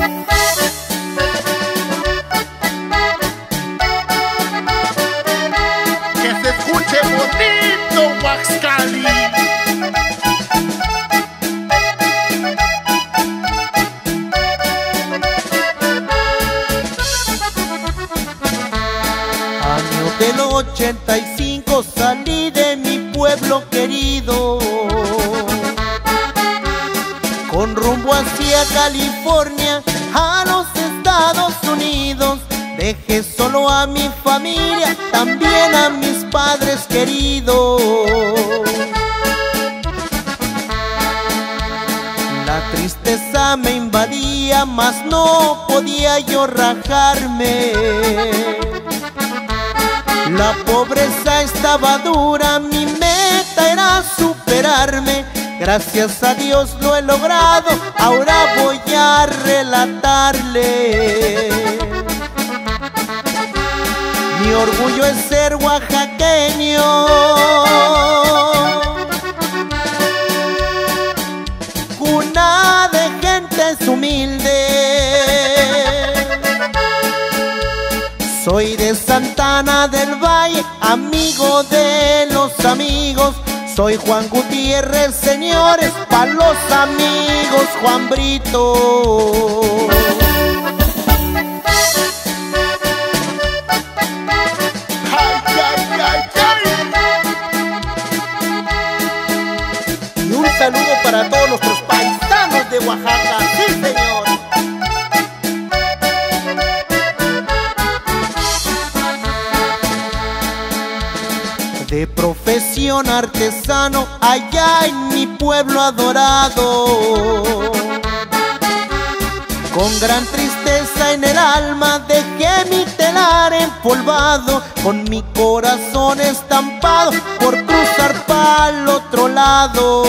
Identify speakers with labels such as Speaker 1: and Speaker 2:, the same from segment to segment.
Speaker 1: Que se escuche bonito, Huaxcali.
Speaker 2: Año del 85 salí de mi pueblo querido, con rumbo hacia California, a los Estados Unidos. Dejé solo a mi familia, también a mis padres queridos. La tristeza me invadía, mas no podía yo rajarme. La pobreza estaba dura, mi meta era superarme. Gracias a Dios lo he logrado, ahora voy a relatarle. Mi orgullo es ser oaxaqueño, cuna de gentes humildes. Soy de Santana del Valle, amigo de los amigos. Soy Juan Gutiérrez, señores, pa' los amigos Juan Brito. Y un saludo para todos nuestros paisanos de Oaxaca, sí señor. De profesión artesano, allá en mi pueblo adorado, con gran tristeza en el alma dejé mi telar empolvado, con mi corazón estampado por cruzar pa'l otro lado.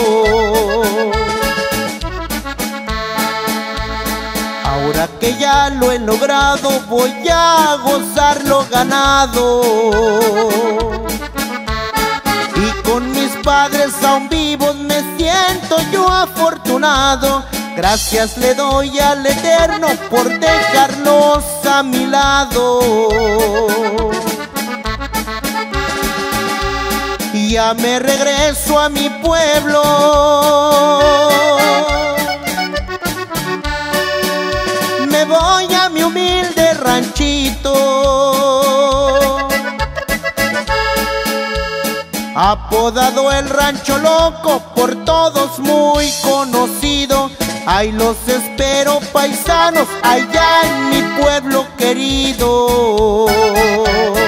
Speaker 2: Ahora que ya lo he logrado, voy a gozar lo ganado. Y con mis padres aún vivos me siento yo afortunado. Gracias le doy al Eterno por dejarlos a mi lado. Y ya me regreso a mi pueblo. Me voy a mi humilde ranchito, apodado el Rancho Loco, por todos muy conocido. Ahí los espero, paisanos, allá en mi pueblo querido.